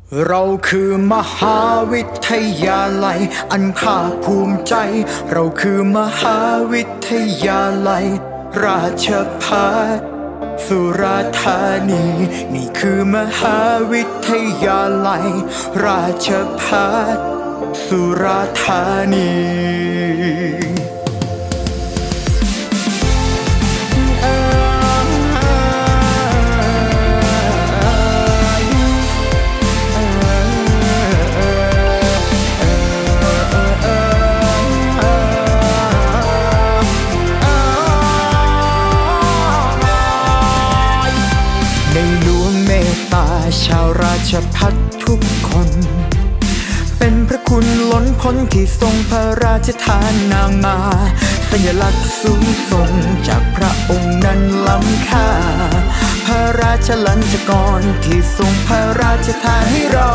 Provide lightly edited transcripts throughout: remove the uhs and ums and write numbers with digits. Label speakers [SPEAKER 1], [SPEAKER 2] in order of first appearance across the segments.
[SPEAKER 1] เราคือมหาวิทยาลัยอันภาคภูมิใจเราคือมหาวิทยาลัยราชภัฏสุราษฎร์ธานีนี่คือมหาวิทยาลัยราชภัฏสุราษฎร์ธานีชาวราชภัฏทุกคนเป็นพระคุณล้นพ้นที่ทรงพระราชทานนามมาสัญลักษณ์สูงส่งจากพระองค์นั้นล้ำค่าพระราชลัญจกรที่ทรงพระราชทานให้เรา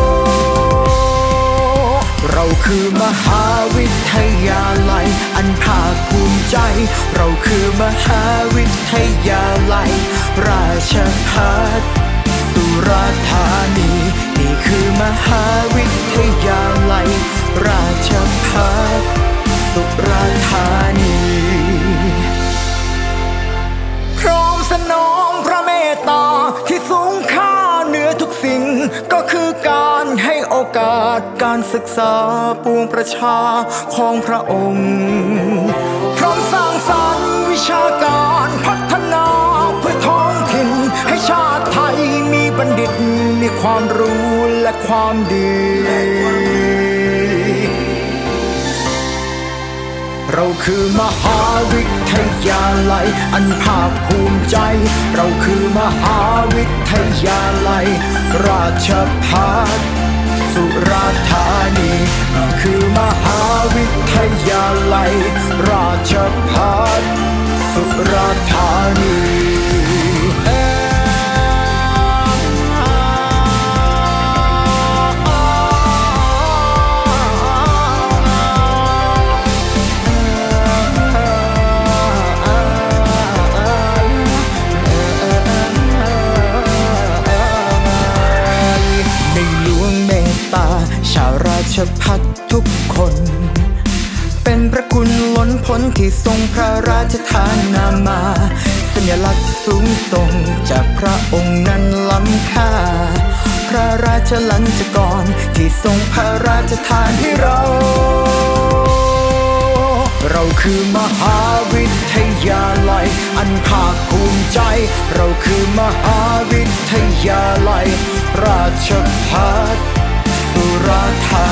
[SPEAKER 1] คือมหาวิทยาลัยอันภาคภูมิใจเราคือมหาวิทยาลัยราชภัฏสุราษฎร์ธานีนี่คือมหาวิทยาลัยราชภัฏสุราษฎร์ธานีพร้อมสนองพระเมตตาที่สูงค่าเหนือทุกสิ่งก็คือการให้โอกาสการศึกษาปวงประชาของพระองค์พร้อมสร้างสรรค์วิชาการพัฒนาเพื่อท้องถิ่นให้ชาติไทยมีบัณฑิตมีความรู้และความดีเราคือมหาวิทยาลัยอันภาคภูมิใจเราคือมหาวิทยาลัยราชภัฏสุราษฎร์ธานีนี่คือมหาวิทยาลัยราชภัฏสุราษฎร์ธานีชาวราชภัฏทุกคนเป็นพระคุณล้นพ้นที่ทรงพระราชทานนามมาสัญลักษณ์สูงส่งจากพระองค์นั้นล้ำค่าพระราชลัญจกรที่ทรงพระราชทานให้เราคือมหาวิทยาลัยอันภาคภูมิใจเราคือมหาวิทยาลัยราชภัฏสุราษฎร์ธา